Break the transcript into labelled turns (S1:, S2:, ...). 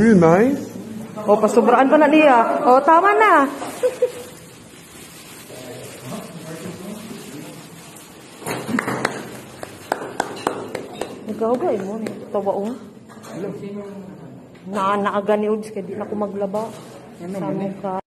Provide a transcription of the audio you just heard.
S1: May.
S2: O, pasubraan pa na niya. O, tama na. Nagkahugay mo. Tawa o. Naanaga ni Uds, kaya di na ako maglaba. Sa mukha.